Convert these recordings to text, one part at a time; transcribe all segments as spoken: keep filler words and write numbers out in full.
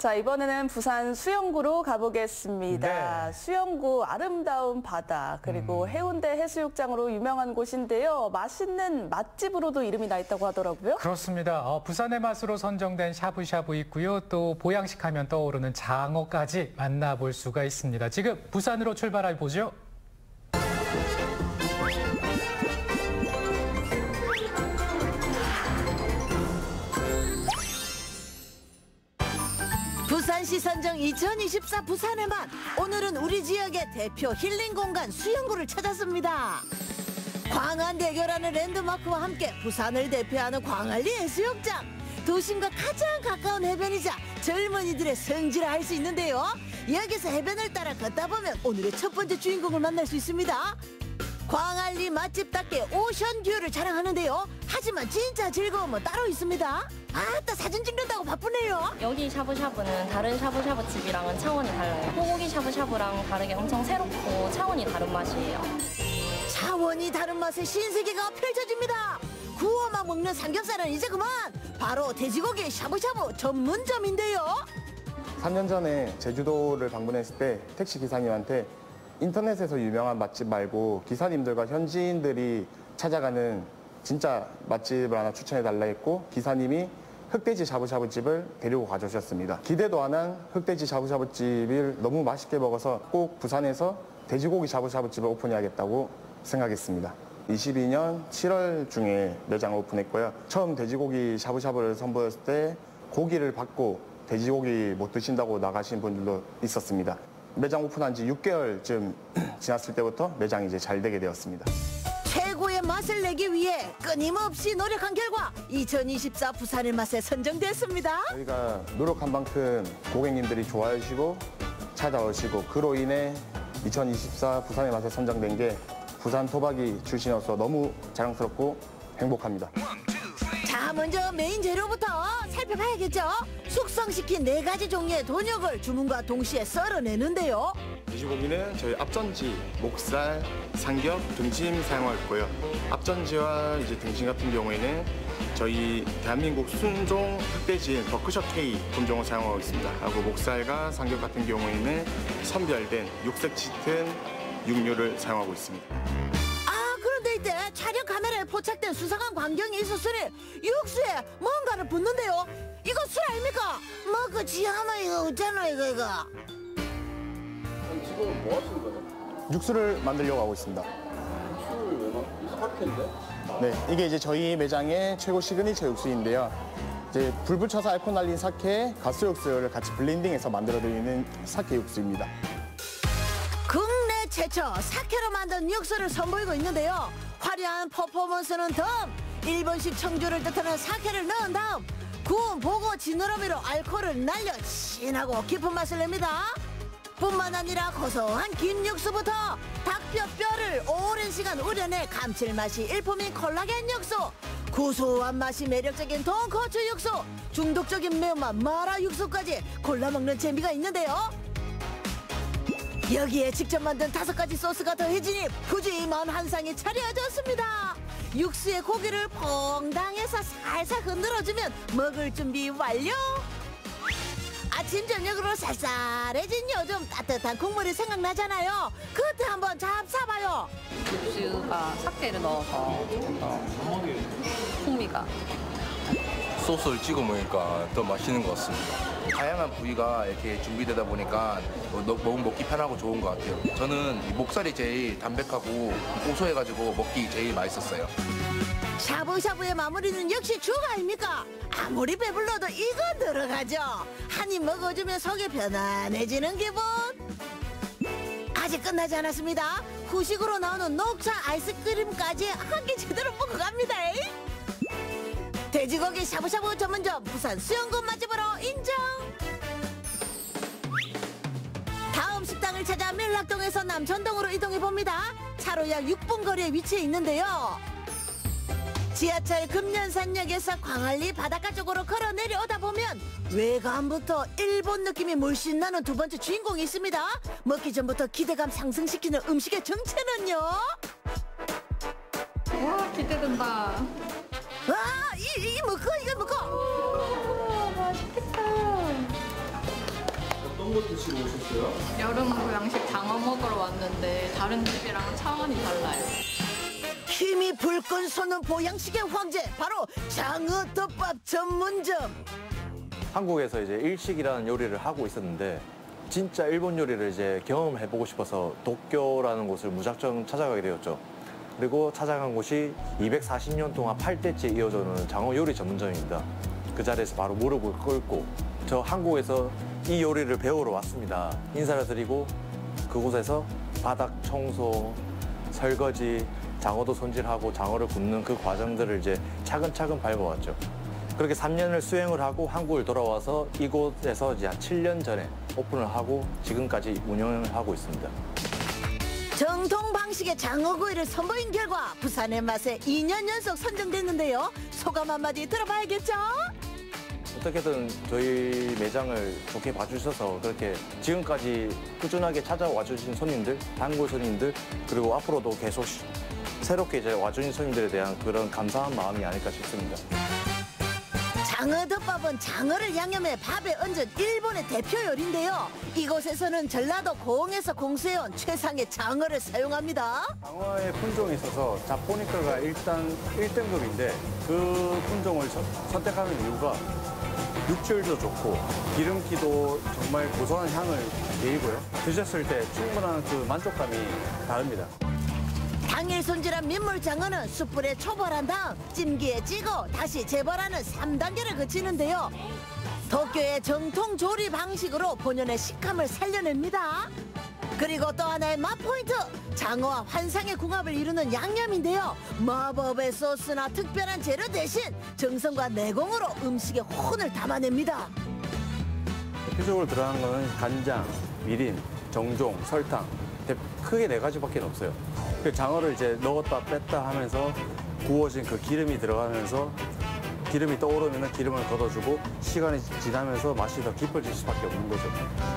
자, 이번에는 부산 수영구로 가보겠습니다. 네. 수영구 아름다운 바다 그리고 음. 해운대 해수욕장으로 유명한 곳인데요. 맛있는 맛집으로도 이름이 나 있다고 하더라고요. 그렇습니다. 어, 부산의 맛으로 선정된 샤브샤브 있고요. 또 보양식 하면 떠오르는 장어까지 만나볼 수가 있습니다. 지금 부산으로 출발해 보죠. 부산시 선정 이천이십사 부산의 맛. 오늘은 우리 지역의 대표 힐링 공간 수영구를 찾았습니다. 광안대교라는 랜드마크와 함께 부산을 대표하는 광안리 해수욕장. 도심과 가장 가까운 해변이자 젊은이들의 성지라 할 수 있는데요. 여기서 해변을 따라 걷다 보면 오늘의 첫 번째 주인공을 만날 수 있습니다. 광안리 맛집답게 오션뷰를 자랑하는데요. 하지만 진짜 즐거움은 따로 있습니다. 아따, 사진 찍는다고 바쁘네요. 여기 샤브샤브는 다른 샤브샤브 집이랑은 차원이 달라요. 소고기 샤브샤브랑 다르게 엄청 새롭고 차원이 다른 맛이에요. 차원이 다른 맛의 신세계가 펼쳐집니다. 구워만 먹는 삼겹살은 이제 그만. 바로 돼지고기 샤브샤브 전문점인데요. 삼 년 전에 제주도를 방문했을 때 택시 기사님한테 인터넷에서 유명한 맛집 말고 기사님들과 현지인들이 찾아가는 진짜 맛집을 하나 추천해달라 했고, 기사님이 흑돼지 샤브샤브 집을 데리고 가주셨습니다. 기대도 안 한 흑돼지 샤브샤브 집을 너무 맛있게 먹어서 꼭 부산에서 돼지고기 샤브샤브 집을 오픈해야겠다고 생각했습니다. 이십이 년 칠월 중에 매장을 오픈했고요. 처음 돼지고기 샤브샤브를 선보였을 때 고기를 받고 돼지고기 못 드신다고 나가신 분들도 있었습니다. 매장 오픈한 지 육 개월쯤 지났을 때부터 매장이 이제 잘 되게 되었습니다. 최고의 맛을 내기 위해 끊임없이 노력한 결과 이천이십사 부산의 맛에 선정됐습니다. 저희가 노력한 만큼 고객님들이 좋아해 주시고 찾아오시고, 그로 인해 이천이십사 부산의 맛에 선정된 게 부산 토박이 출신으로서 너무 자랑스럽고 행복합니다. 자, 먼저 메인 재료부터 살펴봐야겠죠. 숙성시킨 네 가지 종류의 돈육을 주문과 동시에 썰어내는데요. 돼지고기는 저희 앞전지, 목살, 삼겹, 등심 사용하고요. 앞전지와 이제 등심 같은 경우에는 저희 대한민국 순종 흑돼지인 버크셔 K 품종을 사용하고 있습니다. 하고 목살과 삼겹 같은 경우에는 선별된 육색 짙은 육류를 사용하고 있습니다. 아, 그런데 이때 촬영 카메라에 포착된 수상한 광경이 있었으니 육수에 뭔가를 붓는데요. 이거 술 아닙니까? 뭐 그 지하마 이거 없잖아 이거 이거. 지금 뭐 하시는 거예요? 육수를 만들려고 하고 있습니다. 술을 왜 막? 이 사케인데? 네, 이게 이제 저희 매장의 최고 시그니처 육수인데요. 이제 불 붙여서 알코올 날린 사케에 가스 육수를 같이 블렌딩해서 만들어드리는 사케 육수입니다. 국내 최초 사케로 만든 육수를 선보이고 있는데요. 화려한 퍼포먼스는 덤. 일본식 청주를 뜻하는 사케를 넣은 다음 구운 보고 지느러미로 알코올을 날려 진하고 깊은 맛을 냅니다. 뿐만 아니라 고소한 긴 육수부터 닭뼈 뼈를 오랜 시간 우려내 감칠맛이 일품인 콜라겐 육수, 고소한 맛이 매력적인 돈코츠 육수, 중독적인 매운맛 마라 육수까지 골라 먹는 재미가 있는데요. 여기에 직접 만든 다섯 가지 소스가 더해지니 푸짐한 한 상이 차려졌습니다. 육수에 고기를 퐁당해서 살살 흔들어주면 먹을 준비 완료. 아침 저녁으로 쌀쌀해진 요즘 따뜻한 국물이 생각나잖아요. 그때 한번 잡숴봐요. 육수가 사케를 넣어서 좀 더 풍미가. 소스를 찍어 먹으니까 더 맛있는 것 같습니다. 다양한 부위가 이렇게 준비되다 보니까 너무 먹기 편하고 좋은 것 같아요. 저는 이 목살이 제일 담백하고 고소해가지고 먹기 제일 맛있었어요. 샤브샤브의 마무리는 역시 죽 아닙니까? 아무리 배불러도 이건 들어가죠. 한 입 먹어주면 속이 편안해지는 기분. 아직 끝나지 않았습니다. 후식으로 나오는 녹차 아이스크림까지 한 끼 제대로 먹고 갑니다. 돼지고기 샤브샤브 전문점 부산 수영구 맛집으로 인정. 다음 식당을 찾아 밀락동에서 남천동으로 이동해봅니다. 차로 약 육 분 거리에 위치해 있는데요. 지하철 금년산역에서 광안리 바닷가 쪽으로 걸어 내려오다 보면 외관부터 일본 느낌이 물씬 나는 두 번째 주인공이 있습니다. 먹기 전부터 기대감 상승시키는 음식의 정체는요? 와, 기대된다. 아, 이, 이 먹고 이거 먹고. 오, 맛있겠다. 어떤 것 드시러 오셨어요? 여름 보양식 장어 먹으러 왔는데 다른 집이랑 차원이 달라요. 힘이 불끈 솟는 보양식의 황제, 바로 장어덮밥 전문점. 한국에서 이제 일식이라는 요리를 하고 있었는데 진짜 일본 요리를 이제 경험해보고 싶어서 도쿄라는 곳을 무작정 찾아가게 되었죠. 그리고 찾아간 곳이 이백사십 년 동안 팔 대째 이어져오는 장어 요리 전문점입니다. 그 자리에서 바로 무릎을 꿇고 저 한국에서 이 요리를 배우러 왔습니다. 인사를 드리고 그곳에서 바닥 청소, 설거지, 장어도 손질하고 장어를 굽는 그 과정들을 이제 차근차근 밟아왔죠. 그렇게 삼 년을 수행을 하고 한국을 돌아와서 이곳에서 이제 한 칠 년 전에 오픈을 하고 지금까지 운영을 하고 있습니다. 정통 방식의 장어구이를 선보인 결과 부산의 맛에 이 년 연속 선정됐는데요. 소감 한마디 들어봐야겠죠? 어떻게든 저희 매장을 좋게 봐주셔서 그렇게 지금까지 꾸준하게 찾아와 주신 손님들, 단골 손님들, 그리고 앞으로도 계속 새롭게 이제 와주신 손님들에 대한 그런 감사한 마음이 아닐까 싶습니다. 장어덮밥은 장어를 양념해 밥에 얹은 일본의 대표 요리인데요. 이곳에서는 전라도 고흥에서 공수해온 최상의 장어를 사용합니다. 장어의 품종이 있어서 자포니카가 일단 일 등급인데 그 품종을 서, 선택하는 이유가 육질도 좋고 기름기도 정말 고소한 향을 내고요. 드셨을 때 충분한 그 만족감이 다릅니다. 당일 손질한 민물장어는 숯불에 초벌한 다음 찜기에 찌고 다시 재벌하는 삼 단계를 거치는데요. 도쿄의 정통 조리 방식으로 본연의 식감을 살려냅니다. 그리고 또 하나의 맛포인트, 장어와 환상의 궁합을 이루는 양념인데요. 마법의 소스나 특별한 재료 대신 정성과 내공으로 음식의 혼을 담아냅니다. 대표적으로 들어간 거는 간장, 미림, 정종, 설탕, 크게 네 가지밖에 없어요. 그 장어를 이제 넣었다 뺐다 하면서 구워진 그 기름이 들어가면서 기름이 떠오르면 기름을 걷어주고 시간이 지나면서 맛이 더 깊어질 수밖에 없는 거죠.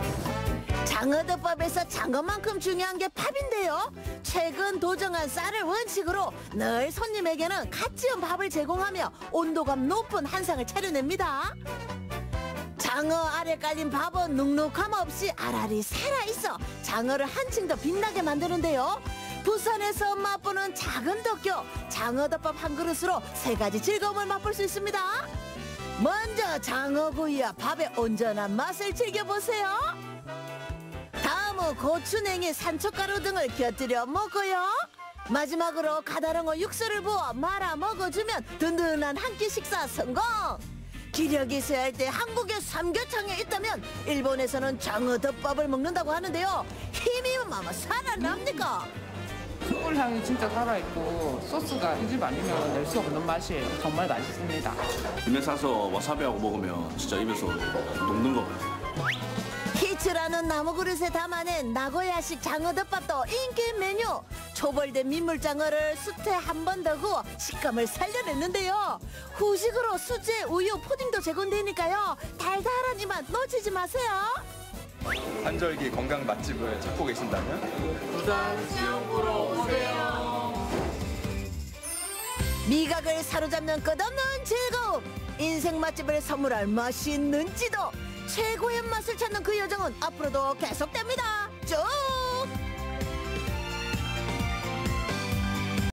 장어덮밥에서 장어만큼 중요한 게 밥인데요. 최근 도정한 쌀을 원칙으로 늘 손님에게는 갓 지은 밥을 제공하며 온도감 높은 한상을 차려냅니다. 장어 아래 깔린 밥은 눅눅함 없이 알알이 살아있어 장어를 한층 더 빛나게 만드는데요. 부산에서 맛보는 작은 도쿄, 장어덮밥 한 그릇으로 세 가지 즐거움을 맛볼 수 있습니다. 먼저 장어구이와 밥의 온전한 맛을 즐겨보세요. 다음은 고추냉이, 산초가루 등을 곁들여 먹고요. 마지막으로 가다랑어 육수를 부어 말아 먹어주면 든든한 한 끼 식사 성공! 기력이 있어야 할 때 한국의 삼계탕에 있다면 일본에서는 장어덮밥을 먹는다고 하는데요. 힘이 마마 살아납니까? 숯불 향이 진짜 살아있고 소스가 이 집 아니면 낼 수 없는 맛이에요. 정말 맛있습니다. 집에 사서 와사비하고 먹으면 진짜 입에서 녹는 거 같아요. 히츠라는 나무 그릇에 담아낸 나고야식 장어덮밥도 인기 메뉴. 초벌된 민물장어를 숯에 한 번 더 구워 식감을 살려냈는데요. 후식으로 수제, 우유, 푸딩도 제공되니까요. 달달한 이 맛 놓치지 마세요. 한절기 건강 맛집을 찾고 계신다면 부산 수영구로 오세요. 미각을 사로잡는 끝없는 즐거움. 인생 맛집을 선물할 맛있는 지도. 최고의 맛을 찾는 그 여정은 앞으로도 계속됩니다. 쭉!